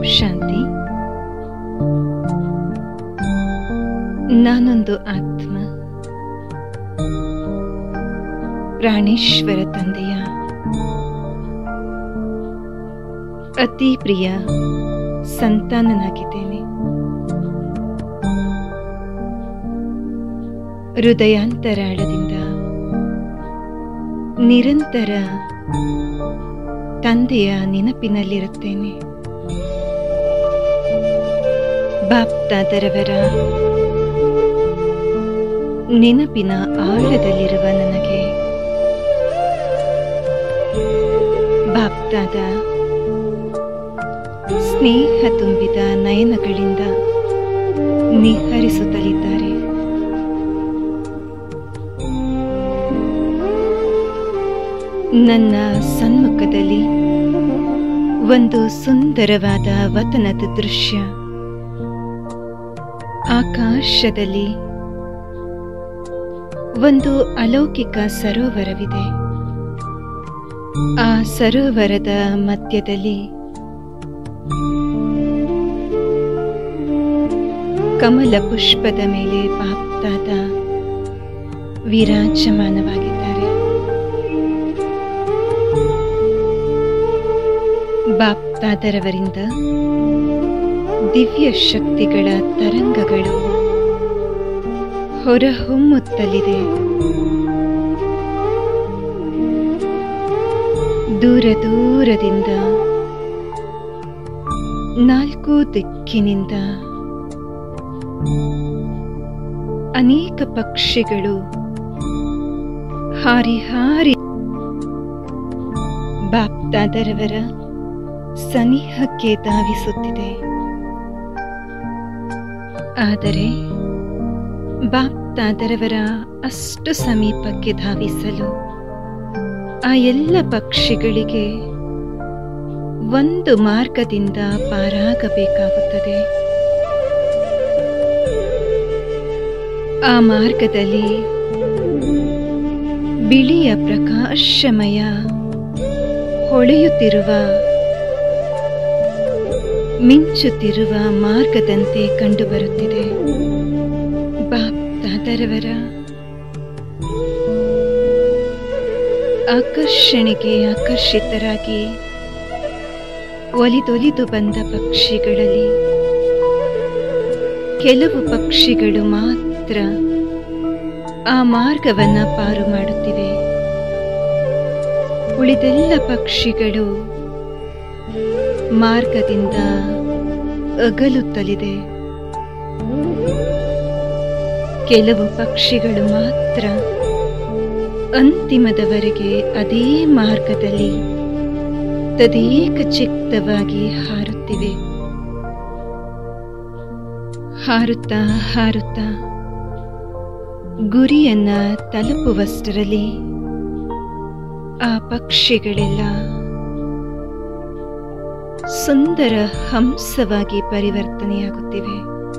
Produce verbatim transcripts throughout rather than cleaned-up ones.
ಶಾಂತಿ. ನಾನೊಂದು ಆತ್ಮ, ಪ್ರಾಣೇಶ್ವರ ತಂದೆಯ ಅತಿ ಪ್ರಿಯ ಸಂತಾನನಾಗಿದ್ದೇನೆ. ಹೃದಯಾಂತರಾಳದಿಂದ ನಿರಂತರ ತಂದೆಯ ನೆನಪಿನಲ್ಲಿರುತ್ತೇನೆ. ಬಾಪ್ತಾದರವರ ನೆನಪಿನ ಆಳದಲ್ಲಿರುವ ನನಗೆ ಬಾಪ್ತಾದ ಸ್ನೇಹ ತುಂಬಿದ ನಯನಗಳಿಂದ ನಿಹರಿಸುತ್ತಲಿದ್ದಾರೆ. ನನ್ನ ಸನ್ಮುಖದಲ್ಲಿ ಒಂದು ಸುಂದರವಾದ ವತನದ ದೃಶ್ಯ. ಆಕಾಶದಲ್ಲಿ ಒಂದು ಅಲೌಕಿಕ ಸರೋವರವಿದೆ. ಆ ಸರೋವರದ ಮಧ್ಯದಲ್ಲಿ ಕಮಲ ಪುಷ್ಪದ ಮೇಲೆ ಬಾಪ್ತಾದ ವಿರಾಜಮಾನವಾಗಿದ್ದಾರೆ. ಬಾಪ್ತಾದರವರಿಂದ ದಿವ್ಯ ಶಕ್ತಿಗಳ ತರಂಗಗಳು ಹೊರಹೊಮ್ಮುತ್ತಲಿದೆ. ದೂರ ದೂರದಿಂದ ನಾಲ್ಕು ದಿಕ್ಕಿನಿಂದ ಅನೇಕ ಪಕ್ಷಿಗಳು ಹಾರಿ ಹಾರಿ ಬಾಪ್ತಾದರವರ ಸನಿಹಕ್ಕೆ ಧಾವಿಸುತ್ತಿದೆ. ಆದರೆ ಬಾಪ್ತಾದರವರ ಅಷ್ಟು ಸಮೀಪಕ್ಕೆ ಧಾವಿಸಲು ಆ ಎಲ್ಲ ಪಕ್ಷಿಗಳಿಗೆ ಒಂದು ಮಾರ್ಗದಿಂದ ಪಾರಾಗಬೇಕಾಗುತ್ತದೆ. ಆ ಮಾರ್ಗದಲ್ಲಿ ಬಿಳಿಯ ಪ್ರಕಾಶಮಯ ಹೊಳೆಯುತ್ತಿರುವ ಮಿಂಚುತ್ತಿರುವ ಮಾರ್ಗದಂತೆ ಕಂಡುಬರುತ್ತಿದೆ. ಬಾಪ್ತಾದರವರ ಆಕರ್ಷಣೆಗೆ ಆಕರ್ಷಿತರಾಗಿ ಒಲಿದೊಲಿದು ಬಂದ ಪಕ್ಷಿಗಳಲ್ಲಿ ಕೆಲವು ಪಕ್ಷಿಗಳು ಮಾತ್ರ ಆ ಮಾರ್ಗವನ್ನ ಪಾರು ಮಾಡುತ್ತಿವೆ. ಉಳಿದೆಲ್ಲ ಪಕ್ಷಿಗಳು ಮಾರ್ಗದಿಂದ ಅಗಲುತ್ತಲಿದೆ. ಕೆಲವು ಪಕ್ಷಿಗಳು ಮಾತ್ರ ಅಂತಿಮದವರೆಗೆ ಅದೇ ಮಾರ್ಗದಲ್ಲಿ ತದೇಕ ಚಿತ್ತವಾಗಿ ಹಾರುತ್ತಿವೆ. ಹಾರುತ್ತಾ ಹಾರುತ್ತಾ ಗುರಿಯನ್ನ ತಲುಪುವಷ್ಟರಲ್ಲಿ ಆ ಪಕ್ಷಿಗಳೆಲ್ಲ ಸುಂದರ ಹಂಸವಾಗಿ ಪರಿವರ್ತನೆಯಾಗುತ್ತಿವೆ.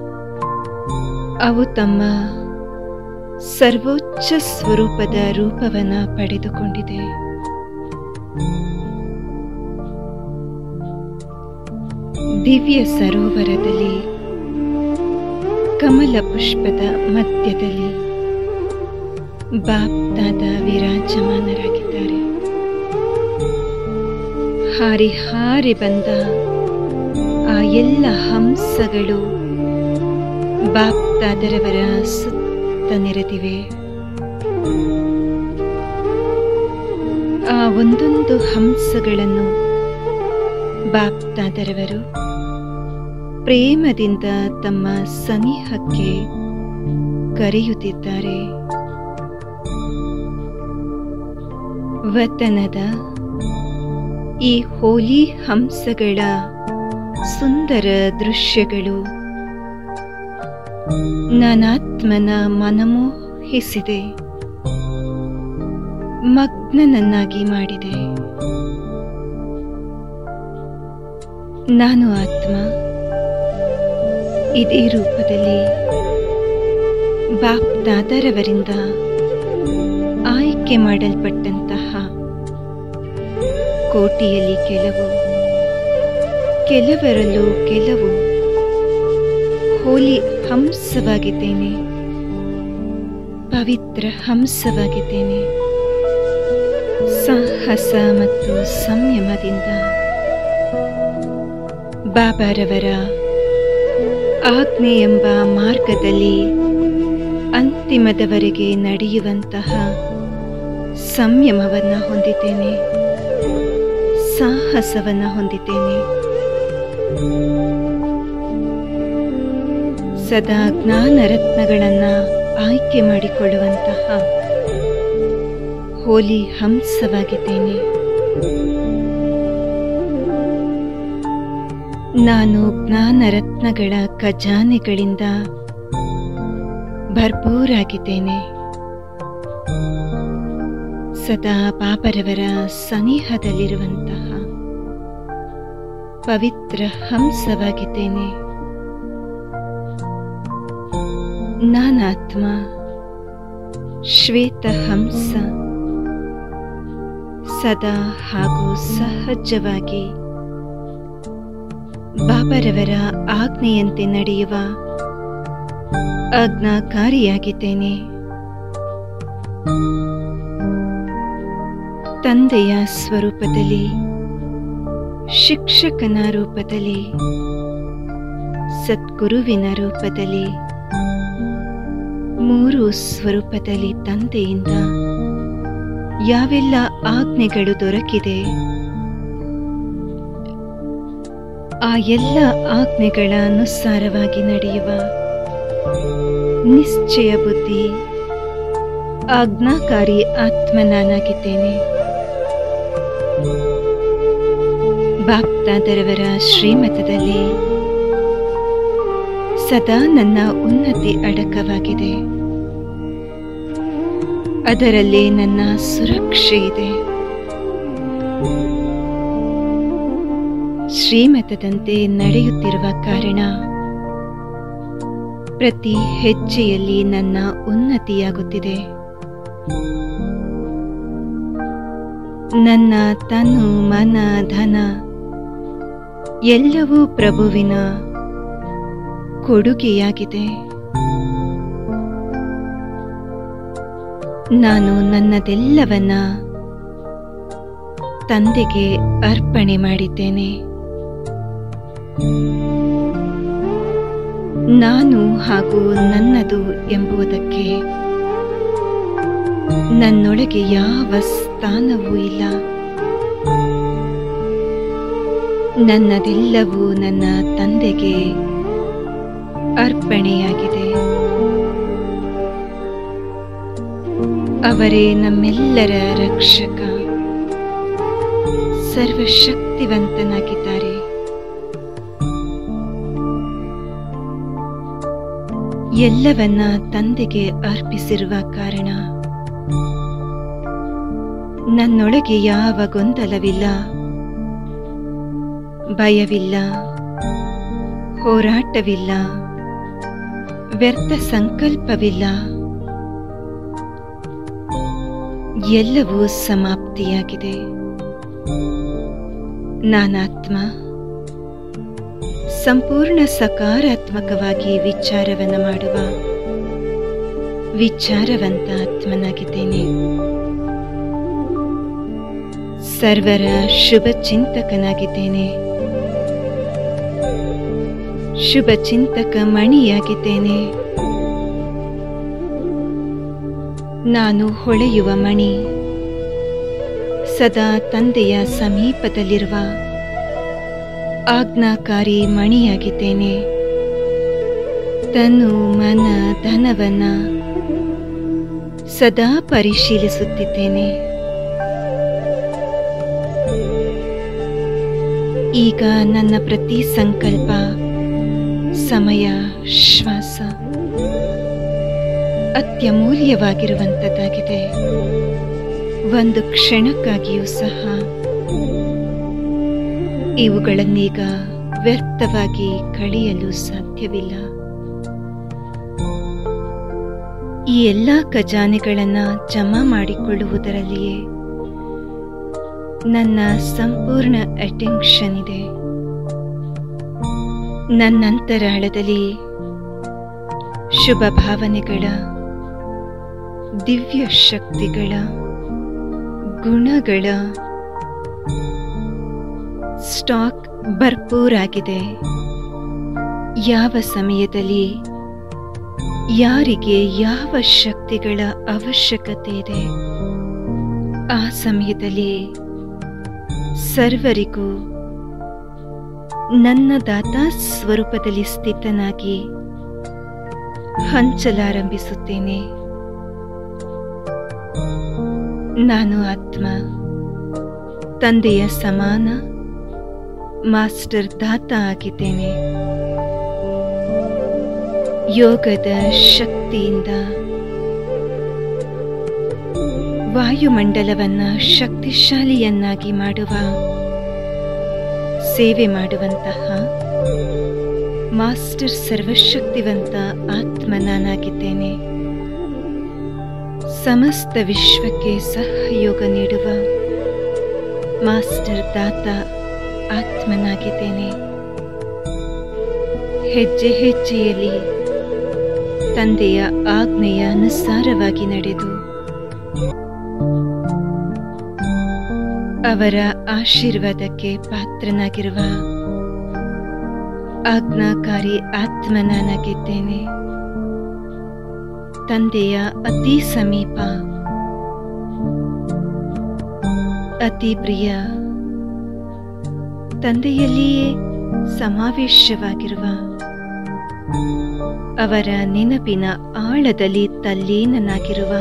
ಅವು ತಮ್ಮ ಸರ್ವೋಚ್ಚ ಸ್ವರೂಪದ ರೂಪವನ್ನ ಪಡೆದುಕೊಂಡಿದೆ. ದಿವ್ಯ ಸರೋವರದಲ್ಲಿ ಕಮಲ ಪುಷ್ಪದ ಮಧ್ಯದಲ್ಲಿ ಬಾಪ್ತಾದ ವಿರಾಜಮಾನರಾಗಿದ್ದಾರೆ. ಹಾರಿ ಹಾರಿ ಬಂದ ಆ ಎಲ್ಲ ಹಂಸಗಳು ಬಾಪ್ತಾದರವರ ಸುತ್ತ ನೆರೆದಿವೆ. ಆ ಒಂದೊಂದು ಹಂಸಗಳನ್ನು ಬಾಪ್ತಾದರವರು ಪ್ರೇಮದಿಂದ ತಮ್ಮ ಸನಿಹಕ್ಕೆ ಕರೆಯುತ್ತಿದ್ದಾರೆ. ವತನದ ಈ ಹೋಲಿ ಹಂಸಗಳ ಸುಂದರ ದೃಶ್ಯಗಳು ನನಾತ್ಮನ ಮನಮೋಹಿಸಿದೆ, ಮಗ್ನನನ್ನಾಗಿ ಮಾಡಿದೆ. ನಾನು ಆತ್ಮ ಇದೇ ರೂಪದಲ್ಲಿ ಬಾಪ್ತಾದರವರಿಂದ ಆಯ್ಕೆ ಮಾಡಲ್ಪಟ್ಟಂತಹ ಕೋಟಿಯಲ್ಲಿ ಕೆಲವು ಕೆಲವರಲ್ಲೂ ಕೆಲವು ಹೋಲಿ ಹಂಸವಾಗಿದ್ದೇನೆ, ಪವಿತ್ರ ಹಂಸವಾಗಿದ್ದೇನೆ. ಸಾಹಸ ಮತ್ತು ಸಂಯಮದಿಂದ ಬಾಬಾರವರ ಆಜ್ಞೆ ಎಂಬ ಮಾರ್ಗದಲ್ಲಿ ಅಂತಿಮದವರೆಗೆ ನಡೆಯುವಂತಹ ಸಂಯಮವನ್ನು ಹೊಂದಿದ್ದೇನೆ, ಸಾಹಸವನ್ನು ಹೊಂದಿದ್ದೇನೆ. ಸದಾ ಜ್ಞಾನ ರತ್ನಗಳನ್ನು ಆಯ್ಕೆ ಮಾಡಿಕೊಳ್ಳುವಂತಹ ಹೋಲಿ ಹಂಸವಾಗಿದ್ದೇನೆ. ನಾನು ಜ್ಞಾನ ರತ್ನಗಳ ಖಜಾನೆಗಳಿಂದ ಭರ್ಪೂರಾಗಿದ್ದೇನೆ. ಸದಾ ಬಾಬರವರ ಸನಿಹದಲ್ಲಿರುವಂತಹ ಪವಿತ್ರ ಹಂಸವಾಗಿದ್ದೇನೆ. ನಾನಾತ್ಮ ಶ್ವೇತ ಹಂಸ ಸದಾ ಹಾಗೂ ಸಹಜವಾಗಿ ಬಾಬರವರ ಆಜ್ಞೆಯಂತೆ ನಡೆಯುವ ಆಜ್ಞಾಕಾರಿಯಾಗಿದ್ದೇನೆ. ತಂದೆಯ ಸ್ವರೂಪದಲ್ಲಿ, ಶಿಕ್ಷಕನ ರೂಪದಲ್ಲಿ, ಸದ್ಗುರುವಿನ ರೂಪದಲ್ಲಿ, ಮೂರು ಸ್ವರೂಪದಲ್ಲಿ ತಂದೆಯಿಂದ ಯಾವೆಲ್ಲ ಆಜ್ಞೆಗಳು ದೊರಕಿದೆ ಆ ಎಲ್ಲ ಆಜ್ಞೆಗಳ ಅನುಸಾರವಾಗಿ ನಡೆಯುವ ನಿಶ್ಚಯ ಬುದ್ಧಿ ಆಜ್ಞಾಕಾರಿ ಆತ್ಮ ನಾನಾಗಿದ್ದೇನೆ. ಬಾಪ್ದಾದರವರ ಶ್ರೀಮತದಲ್ಲಿ ಸದಾ ನನ್ನ ಉನ್ನತಿ ಅಡಕವಾಗಿದೆ. ಅದರಲ್ಲೇ ನನ್ನ ಸುರಕ್ಷೆ ಇದೆ. ಶ್ರೀಮತದಂತೆ ನಡೆಯುತ್ತಿರುವ ಕಾರಣ ಪ್ರತಿ ಹೆಜ್ಜೆಯಲ್ಲಿ ನನ್ನ ಉನ್ನತಿಯಾಗುತ್ತಿದೆ. ನನ್ನ ತನು ಮನ ಧನ ಎಲ್ಲವೂ ಪ್ರಭುವಿನ ಕೊಡುಗೆಯಾಗಿದೆ. ನಾನು ನನ್ನದೆಲ್ಲವನ್ನ ತಂದೆಗೆ ಅರ್ಪಣೆ ಮಾಡಿದ್ದೇನೆ. ನಾನು ಹಾಗೂ ನನ್ನದು ಎಂಬುದಕ್ಕೆ ನನ್ನೊಳಗೆ ಯಾವ ಸ್ಥಾನವೂ ಇಲ್ಲ. ನನ್ನದೆಲ್ಲವೂ ನನ್ನ ತಂದೆಗೆ ಅರ್ಪಣೆಯಾಗಿದೆ. ಅವರೇ ನಮ್ಮೆಲ್ಲರ ರಕ್ಷಕ, ಸರ್ವಶಕ್ತಿವಂತನಾಗಿದ್ದಾರೆ. ಎಲ್ಲವನ್ನ ತಂದೆಗೆ ಅರ್ಪಿಸಿರುವ ಕಾರಣ ನನ್ನೊಳಗೆ ಯಾವ ಗೊಂದಲವಿಲ್ಲ, ಭಯವಿಲ್ಲ, ಹೋರಾಟವಿಲ್ಲ, ವ್ಯರ್ಥ ಸಂಕಲ್ಪವಿಲ್ಲ. ಎಲ್ಲವೂ ಸಮಾಪ್ತಿಯಾಗಿದೆ. ನಾನಾತ್ಮ ಸಂಪೂರ್ಣ ಸಕಾರಾತ್ಮಕವಾಗಿ ವಿಚಾರವನ್ನು ಮಾಡುವ ವಿಚಾರವಂತ ಆತ್ಮನಾಗಿದ್ದೇನೆ. ಸರ್ವರ ಶುಭ ಚಿಂತಕನಾಗಿದ್ದೇನೆ. ಶುಭ ಚಿಂತಕ ಮಣಿಯಾಗಿದ್ದೇನೆ. ನಾನು ಹೊಳೆಯುವ ಮಣಿ, ಸದಾ ತಂದೆಯ ಸಮೀಪದಲ್ಲಿರುವ ಆಜ್ಞಾಕಾರಿ ಮಣಿಯಾಗಿದ್ದೇನೆ. ತನು ಮನ ಧನವನ್ನ ಸದಾ ಪರಿಶೀಲಿಸುತ್ತಿದ್ದೇನೆ. ಈಗ ನನ್ನ ಪ್ರತಿ ಸಂಕಲ್ಪ, ಸಮಯ, ಶ್ವಾಸ ಅತ್ಯಮೂಲ್ಯವಾಗಿರುವಂಥದ್ದಾಗಿದೆ. ಒಂದು ಕ್ಷಣಕ್ಕಾಗಿಯೂ ಸಹ ಇವುಗಳನ್ನೀಗ ವ್ಯರ್ಥವಾಗಿ ಕಳೆಯಲು ಸಾಧ್ಯವಿಲ್ಲ. ಈ ಎಲ್ಲ ಖಜಾನೆಗಳನ್ನು ಜಮಾ ಮಾಡಿಕೊಳ್ಳುವುದರಲ್ಲಿಯೇ ನನ್ನ ಸಂಪೂರ್ಣ ಅಟೆನ್ಷನ್ ಇದೆ. ನನ್ನಂತರಾಳದಲ್ಲಿ ಶುಭ ಭಾವನೆಗಳ, ದಿವ್ಯ ಶಕ್ತಿಗಳ, ಗುಣಗಳ ಸ್ಟಾಕ್ ಭರ್ಪೂರಾಗಿದೆ. ಯಾವ ಸಮಯದಲ್ಲಿ ಯಾರಿಗೆ ಯಾವ ಶಕ್ತಿಗಳ ಅವಶ್ಯಕತೆ ಇದೆ, ಆ ಸಮಯದಲ್ಲಿ ಸರ್ವರಿಗೂ ನನ್ನ ದಾತಾ ಸ್ವರೂಪದಲ್ಲಿ ಸ್ಥಿತನಾಗಿ ಹಂಚಲಾರಂಭಿಸುತ್ತೇನೆ. ನಾನು ಆತ್ಮ, ತಂದೆಯ ಸಮಾನ ಮಾಸ್ಟರ್ ದಾತಾ ಆಗಿದ್ದೇನೆ. ಯೋಗದ ಶಕ್ತಿಯಿಂದ ವಾಯುಮಂಡಲವನ್ನು ಶಕ್ತಿಶಾಲಿಯನ್ನಾಗಿ ಮಾಡುವ ಸೇವೆ ಮಾಡುವಂತಹ ಮಾಸ್ಟರ್ ಸರ್ವಶಕ್ತಿವಂತ ಆತ್ಮ ನಾನಾಗಿದ್ದೇನೆ. ಸಮಸ್ತ ವಿಶ್ವಕ್ಕೆ ಸಹಯೋಗ ನೀಡುವ ಮಾಸ್ಟರ್ ದಾತಾ ಆತ್ಮನಾಗಿದ್ದೇನೆ. ಹೆಜ್ಜೆ ಹೆಜ್ಜೆಯಲ್ಲಿ ತಂದೆಯ ಆಜ್ಞೆಯ ಅನುಸಾರವಾಗಿ ನಡೆದು ಅವರ ಆಶೀರ್ವಾದಕ್ಕೆ ಪಾತ್ರನಾಗಿರುವ ಆಜ್ಞಾಕಾರಿ ಆತ್ಮ ನಾನಾಗಿದ್ದೇನೆ. ತಂದೆಯ ಅತಿ ಸಮೀಪ, ಅತಿ ಪ್ರಿಯ, ತಂದೆಯಲ್ಲಿಯೇ ಸಮಾವೇಶವಾಗಿರುವ ಅವರ ನೆನಪಿನ ಆಳದಲ್ಲಿ ತಲ್ಲೀನನಾಗಿರುವ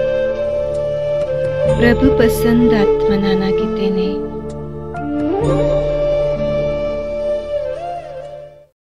ಪ್ರಭು ಪಸಂದಾತ್ಮ ನಾನಾಗಿದ್ದೇನೆ.